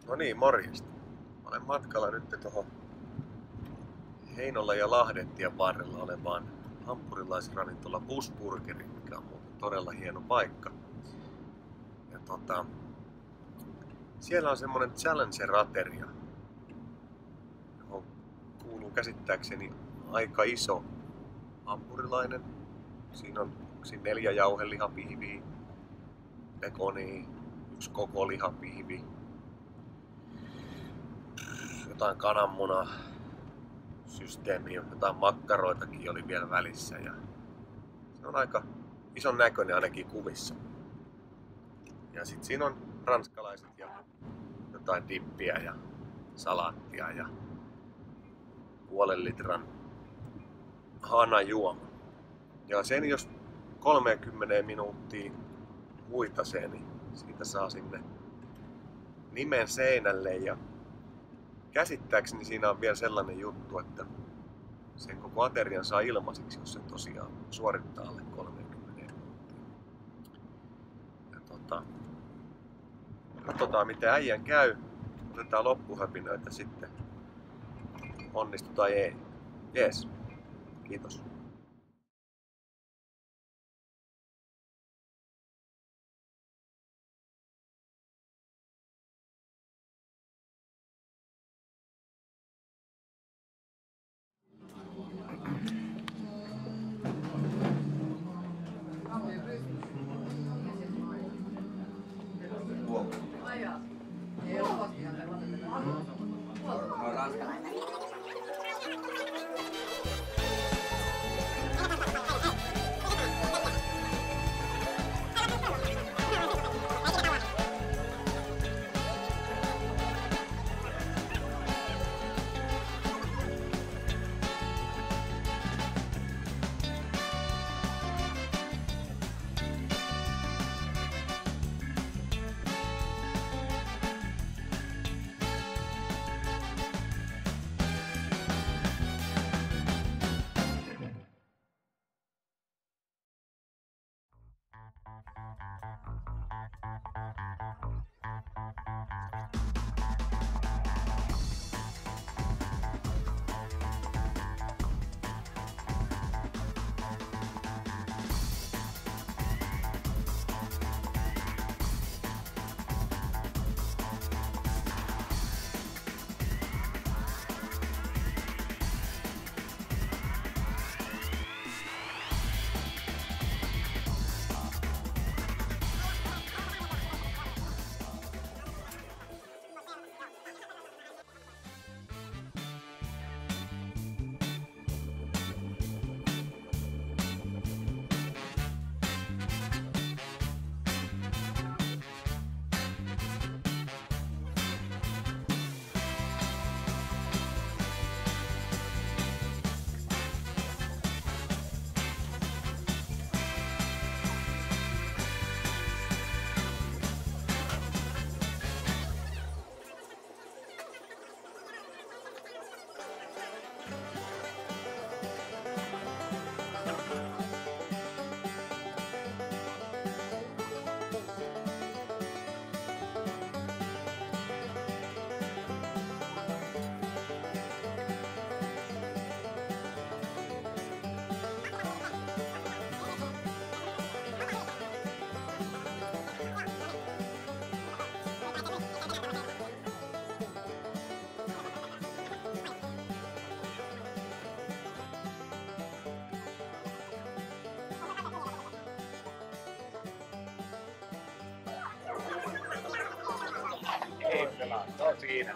No niin, morjesta. Olen matkalla nyt tuohon Heinolan ja Lahdentie varrella olevaan hampurilaisravintola Busburgerin, mikä on muuten todella hieno paikka. Ja siellä on semmonen Challenger-ateria, johon kuuluu käsittääkseni aika iso hampurilainen. Siinä on 4 jauhelihapihviä, pekonia, 1 koko lihapihvi, jotain kananmuna systeemiä, jotain makkaroitakin oli vielä välissä ja se on aika ison näköinen ainakin kuvissa. Ja sit siinä on ranskalaiset ja jotain dippiä ja salaattia ja 0,5 litran hanajuoma. Ja sen jos 30 minuuttia huitasee, niin siitä saa sinne nimen seinälle ja käsittääkseni siinä on vielä sellainen juttu, että sen koko aterian saa ilmaisiksi, jos se tosiaan suorittaa alle 30 minuuttia. Ja katsotaan miten äijän käy. Otetaan loppuhöpinöitä sitten. Onnistu tai ei. Jees. Kiitos. Ei pelaa, se on siinä.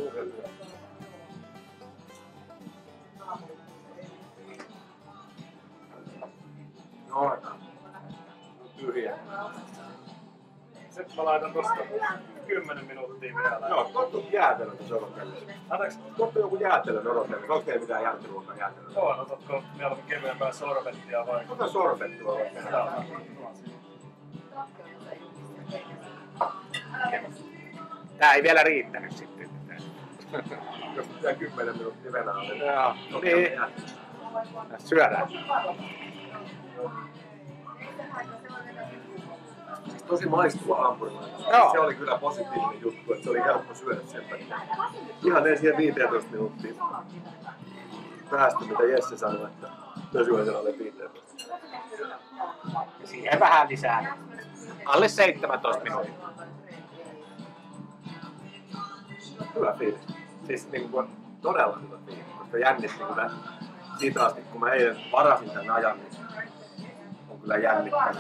No, tyhjä. Sitten mä laitan tosta 10 minuuttia vielä. Joo, tuottu jäätelö tuossa odotellessa. Anteeksi? Tuottu joku jäätelö odotellessa. Onko teillä mitään jäätelöä jäätelöä? Joo, otatko mieluummin kevyempää sorbettia vai? Ota sorbettua voi tehdä. Tää ei vielä riittänyt sitten. Jos pitää 10 minuuttia venää. Joo, niin. Syödään. Siis tosi maistuva hampurilainen. Joo. Se oli kyllä positiivinen juttu, että se oli helppo syödä sen takia. Ihan ei siihen 15 minuuttia päästä, mitä Jesse sanoi, että Pösyäisen alle 15. Siihen vähän lisää. Alle 17 minuuttia. Hyvä fiilis. Siis niin kuin, todella hyvä fiilis, koska jännitti kyllä siitä asti, kun mä eilen varasin tämän ajan, niin on kyllä jännittänyt.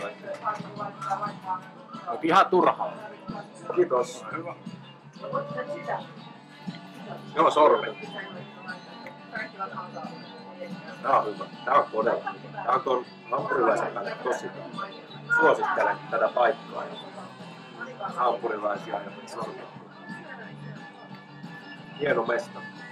Mut ihan turhaa. Kiitos. Joo, sormi. Tää on hyvä. Tää on todella hyvä. Tää on tuon hampurilaisen päälle tosi hyvä. Suosittelen tätä paikkaa. Hampurilaisia ja sormia. Hieno mesta.